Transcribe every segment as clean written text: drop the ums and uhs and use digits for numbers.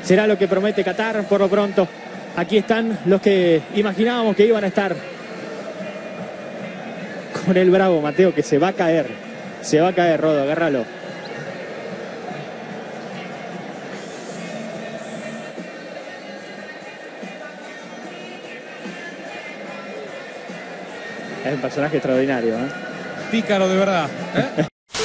será lo que promete Qatar. Por lo pronto, aquí están los que imaginábamos que iban a estar. Con el bravo Mateo, que se va a caer. Se va a caer, Rodo, agárralo. Es un personaje extraordinario, ¿eh? Pícaro de verdad, ¿eh?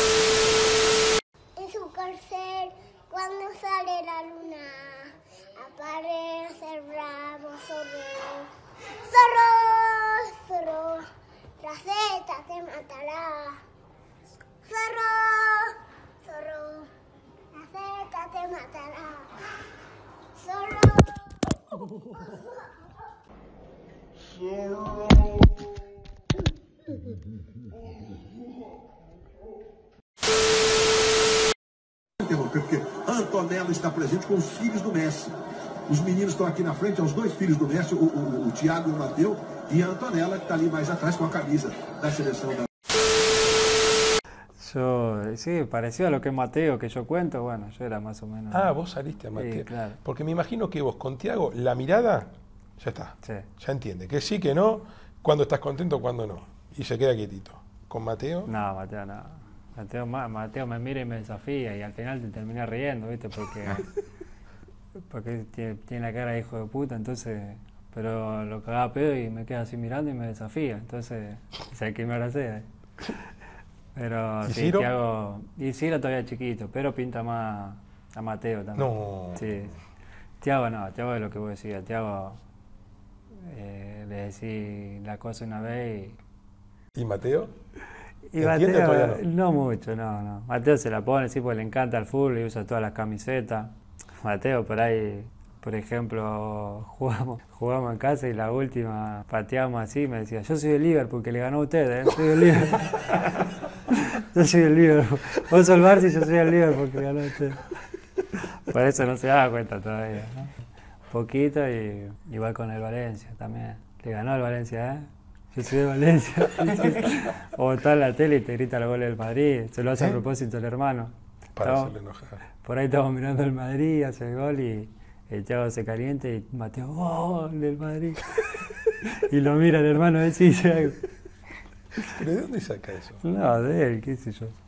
En su cárcel, cuando sale la luna, aparece el bravo zorro. Zorro, zorro, la zeta te matará. Zorro, zorro, la zeta te matará. Zorro. Zorro. Interromper, porque a Antonella está presente com os filhos do Messi. Os meninos estão aqui na frente, os dois filhos do Messi, o Thiago e o Mateu, e a Antonella que está ali mais atrás com a camisa da seleção da... Yo, sí, parecido a lo que es Mateo, que yo cuento, bueno, yo era más o menos... Ah, vos saliste a Mateo. Sí, claro. Porque me imagino que vos con Thiago, la mirada, ya está. Sí. Ya entiende, que sí, que no, cuando estás contento, cuando no. Y se queda quietito. ¿Con Mateo? No, Mateo no. Mateo me mira y me desafía y al final te termina riendo, ¿viste? Porque tiene la cara de hijo de puta, entonces... Pero lo cagaba pedo y me queda así mirando y me desafía, entonces... sé que me abracé. Pero ¿Y sí, Ciro? Thiago... Y Ciro todavía chiquito, pero pinta más a Mateo también. No. Sí. Thiago no, Thiago es lo que vos decías. Thiago le decís la cosa una vez ¿Y Mateo? y ¿Entiende Mateo, todavía no? no mucho, no. Mateo se la pone, sí, porque le encanta el fútbol y usa todas las camisetas. Mateo por ahí, por ejemplo, jugamos en casa y la última pateamos así, me decía, yo soy el Liverpool, que le ganó a ustedes, soy el Liverpool. Yo soy el Liverpool. Vos sos el Barça y yo soy el Liverpool, que le ganó a ustedes. Por eso no se daba cuenta todavía, ¿no? Poquito y igual con el Valencia también. Le ganó el Valencia, ¿eh? Yo soy de Valencia. O está en la tele y te grita los goles del Madrid. Se lo hace a propósito el hermano. Para hacerle enojar. Por ahí estamos mirando el Madrid, hace el gol y el Thiago se calienta y Mateo, ¡gol del Madrid! Y lo mira el hermano ese y dice algo. ¿Pero de dónde saca eso? No, de él, qué sé yo.